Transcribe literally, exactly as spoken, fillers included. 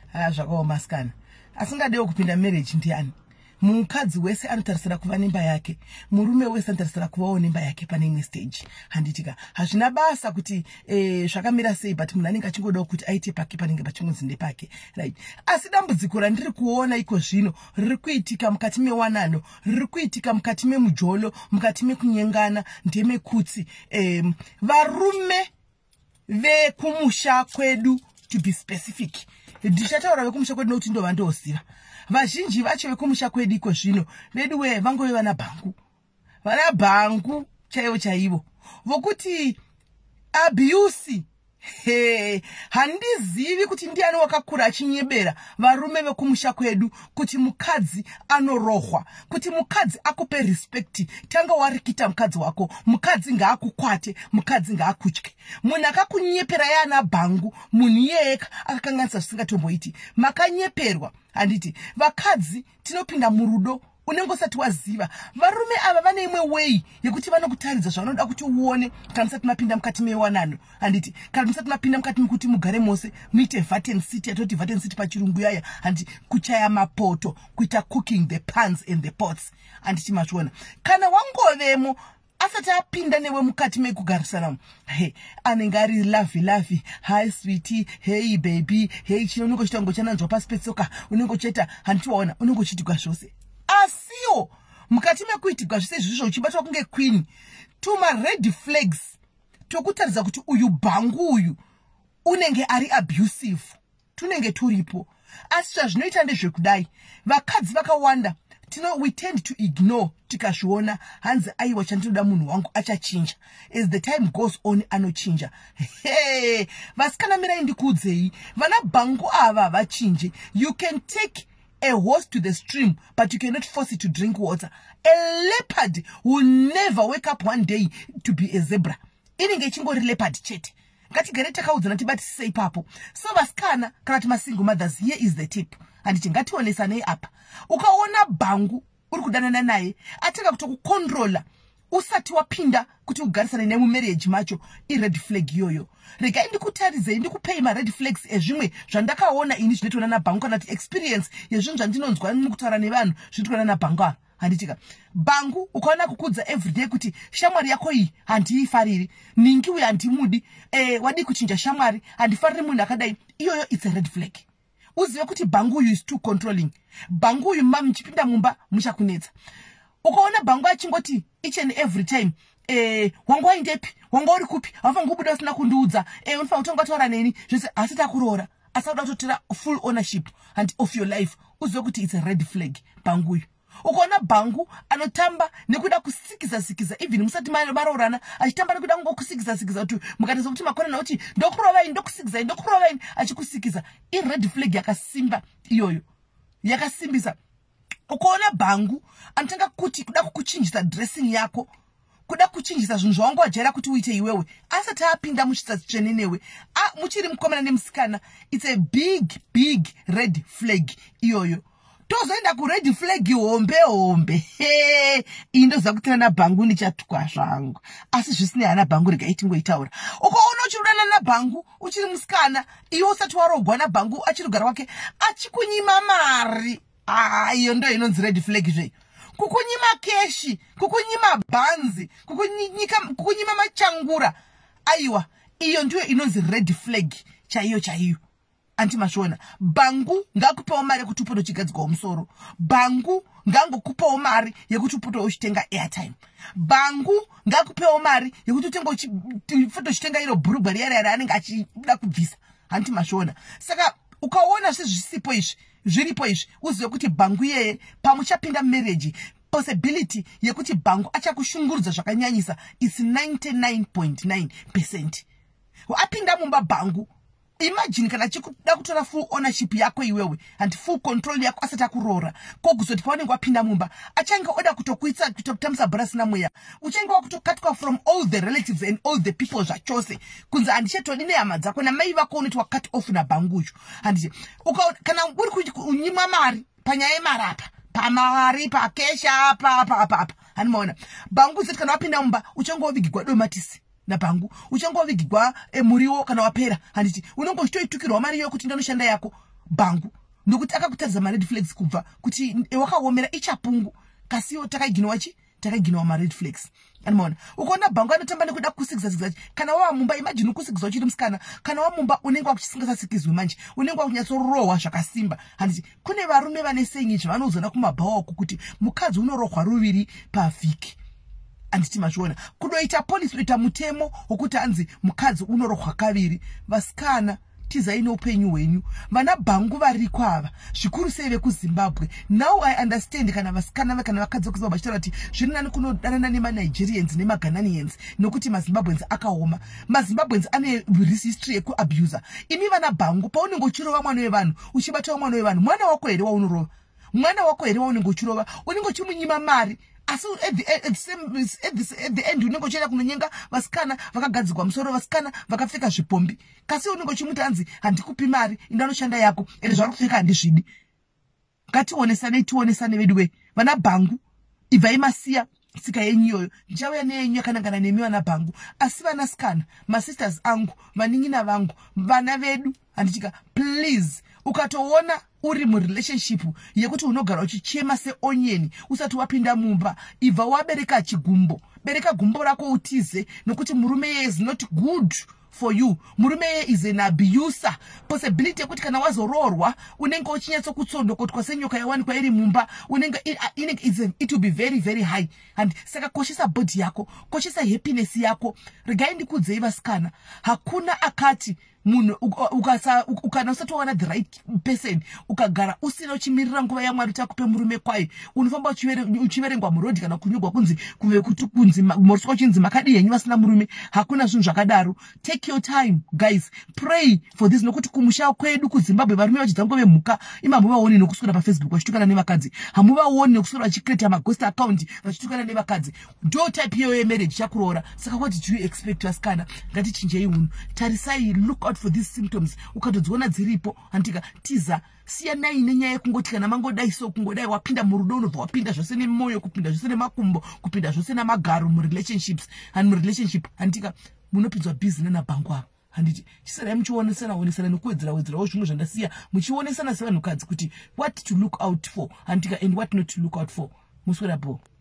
Ah zvakawo maskana. Asingadewo kupinda marriage ndiani? Mukadzi wese anotarisira kuva nemba yake. Murume wese anotarisira kuvawo nemba yake pane imwe stage. Handitika hazvina basa kuti eh zvakamira sei but munhu anenge achingodawo kuti aite pake panenge pachingonzi ndepake. Right. Asi dambudziko randiri kuona iko zvino riri kuitika mukati mewanano, riri kuitika mukati memujolo, mukati mekunyengana, ndemekutsi eh varume vekumusha kwedu, to be specific. Ndichataura vekumusha kwedu nokuti ndo vandoziva. Vazhinji vacho vekumusha kwedu iko zvino vedu we vangove vana bhangu. Vana bhangu chaivo chaivo. Vokuti abuse. He, handizivi kuti ndiani wakakura achinyebera varume vekumusha kwedu kuti mukadzi anorohwa, kuti mukadzi akupe respect. Tanga warikita mukadzi wako, mukadzi ngaakukwate, mukadzi ngaakutye. Munhu akakunyepera yana bhangu, munhu yeka akakanganisa zvisingatomboiti. Makanyeperwa. Handiti vakadzi tinopinda murudo unengosati waziva. Varume ava vane imwe way yekuti vanokutaridza zvavanoda kuti uone kana musati mapinda mukati mewanano. Handiti kana musati mapinda mukati mekuti mugare mose muite vat and sit, atoti vat and sit pachirungu yaya. Handiti kuchaya mapoto, kuita cooking the pans and the pots. Handiti machona kana wangovemo asati apinda newe mukati mekugarisana. Hey, anenge ari lovey lovey, hi sweetie, hey baby, hey chino unenge chitango chananzwa pasi petsoka, unenge uchita handiti waona, unenge uchitigwa zvose. Asiyo mukati mekuitigwa zvose izvozvo uchibatwa kunge queen. Tuma red flags tokutaridza kuti uyu bhangu uyu unenge ari abusive tunenge turipo. Asi zvinoita ndezvekudai vakadzi vakawanda tino we tend to ignore tikazviona hanzi aiwa chandinoda munhu wangu achachinja. As the time goes on anochinja. Hey, vasikana mirai ndikuudzei vana bhangu ava vachinje. You can take a horse to the stream, but you cannot force it to drink water. A leopard will never wake up one day to be a zebra. Inenge chingori leopard chete. Ngatigare takaudzana tibatisise ipapo. So vasikana kana ti single mothers, here is the tip. Handiti ngationesanei apa. Ukaona bhangu uri kudanana naye ataka kutokukontrola usati wapinda kuti ugarisane naye mumarriage macho, i red flag yoyo. Rega ndikutaridze ndikupei ma red flags ezvimwe zvandakaona ini zvinoitwa nana bhangu kana kuti experience yezvinhu zvandinonzwa mukutaura nevanhu zvinoitwa nana bhangu. Handitika bhangu ukaona kukudza everyday kuti shamwari yako iyi handiifariri, ningi uyu handimudi, eh wadi kuchinja shamwari, handifariri munhu akadai, iyoyo it's a red flag. Uzive kuti bhangu uyu is too controlling. Bhangu uyu mama mchipinda mumba muchakunetsa. Ukaona bhangu achingoti each and every time eh wangu waindepi, wangu uri kupi, hafa ngubuda usina kundiudza, eh unofana kutonga taura neni zvese asita kurora, asada kutotira full ownership and of your life. Uzive kuti it's a red flag bhangu uyu. Ukaona bhangu anotamba nekuda kusikiza sikiza even musati marorana achitamba nekuda ngokusikiza sikiza kuti mukateza kuti makona nauti ndokurova ini ndokusikiza ndokurova ini achikusikiza, i red flag yakasimba iyoyo yakasimbisa. Ukaona bhangu anotanga kuti kuda kukuchinjisa dressing yako, kuda kuchinjisa zvinhu zvawangu wajaira kuti uite iwewe asati apinda muchitsatsi tsvene newe, ah muchiri mukomana nemusikana, it's a big big red flag iyoyo. Tozoenda ku red flag hombe hombe. He, indoza kuti na bhangu nichatukwa zvangu. Asi zvisine ana bhangu rega itingoitaura. Ukaona uchirudana na bhangu, uchiri musikana, iwo usati warogwa na bhangu achirugara wake, achikunyima mari. Ah, iyo ndo inonzi red flag zve. Kukunyima keshi, kukunyima banzi, kukunyika kukunyima machangura. Aiwa, iyo ndio inonzi red flag chaiyo chaiyo. Anti mashona bhangu ngakupawo mari yekuti upoto chigadzikwa musoro, bhangu ngangokupawo mari yekuti upoto uchitenga airtime, bhangu ngakupawo mari yekuti utenga ufoto uchitenga iro bhurugwa riya riya anenge achida kubvisa. Anti mashona saka ukaona sezvisipo izvi zviripo izvi uzive kuti bhangu yeye pamuchapinda marriage possibility yekuti bhangu achakushungurudza zvakanyanyisa it's ninety-nine point nine percent. Apinda mumba bhangu, imagine kana chikuda kutora full ownership yako iwewe and full control yako asati akurora kokuzoti pawanenge wapinda mumba achange oda kutokuitsa kutokutamisa brasi namweya, uchange wakutokatwa from all the relatives and all the people zvachose kunza handichetodi nehama dzako namai vako unoti wakat off nabhangucho. Handije kana uri kunyima mari panyaya yemari apa pamari pakesha apa apa apa apa hanimaona bhangu zoti kana wapinda mumba uchange wavigigwa domatisi na bhangu, uchange wavigigwa e muriwo kana wapera. Handiti unongo chitoitukirwa mari yokuti ndonoshanda yako bhangu nokuti akakutaridza ma red flags kubva kuti wakaomera ichapungu kasiwo takaiginwa chi takaiginwa ma red flags. Anomaona ukaona bhangu anotamba nekuda kusikisa kana wava mumba, imagine ukusikisa uchiri musikana kana wa mumba unenge wakusingasasikizwi manje unenge wakunyatsorohwa zvakasimba. Handiti kune varume vane senyichi vanozoona kumabhawa uku kuti mukadzi unorohwa ruviri pavhiki. Anditi machiona kudoita polisi kuita mutemo wokuti anzi mukadzi unorohwa kaviri. Vasikana tizai noupenyu hwenyu. Vana bhangu variko ava zvikuru sei vekuZimbabwe. Now I understand kana vasikana kana vakadzi vekuZimbabwe vachitaura kuti zviri nani kunodanana nemaNigerians nemaGhanaians nokuti maZimbabweans akaoma. MaZimbabweans ane history yekuabuser. Imi vana bhangu paunenge uchirova mwana wevanhu uchibatawo mwana wevanhu, mwana wako here waunorova, mwana wako here waunenge uchirova, unenge uchimunyima mari. Asi at the, at the same at the, at the end unenge uchienda kunonyenga vasikana vakagadzirwa musoro, vasikana vakapfeka zvipombi. Kasi unenge uchimuti anzi handikupi mari indanoshanda yako ende zvari kupfeka handizvidi. Ngationesanei tionesane vedu we vana bhangu ibvai masiya tsika yenyu iyoyo. Ndichauya neyenyu yakanangana nemi vana bhangu. Asi vanasikana masisters angu vaning'ina vangu vana vedu handitika please ukatoona uri murelationship yekuti unogara uchichema seonyeni usati wapinda mumba, ibva wabereka chigumbo, bereka gumbo rako utize nokuti murume is not good for you. Murume is an abuser. Possibility yekuti kana wazororwa unenge uchinyatso kutsondokotwa senyoka yawanikwa iri mumba unenge it will be very very high. And saka koshesa body yako, koshesa happiness yako. Regai ndikudzei vasikana, hakuna akati munhu ukasa ukana usati wawana the right person ukagara usina uchimirira nguva yaMwari takupe murume kwaye unofamba uchiverengwa murodhi kana kunyugwa kunzi kuve kuti kunzi moriswa chinzi makadi yenyu vasina murume. Hakuna zvinhu zvakadaro. Take your time guys, pray for this nokuti kumusha kwedu kuZimbabwe varume vachidzangove mhuka imamuvaoni nokuswera paFacebook vachitukana nevakadzi, hamuvaoni nokuswera vachicreate maghost account vachitukana nevakadzi. Ndo type iyo yemarriage chakuroora. Saka what did you expect vasikana? Ngatichinjei hunhu, tarisai, look out for these symptoms. Ukatodziona dziripo handika tiza siyanai nenyaya yekungoti kana mangodai so kungodai wapinda murudo unobva wapinda zvose nemoyo, kupinda zvose nemakumbo, kupinda zvose namagaro murelationships and murelationship handika munopinzwa busy nana bhangu ava. Handiti chisarai muchionesana onesana nokuwedzera wedzerawo zvimwe zvandasiya muchionesana sevanhukadzi kuti what to look out for handika and what not to look out for. Muswera bo.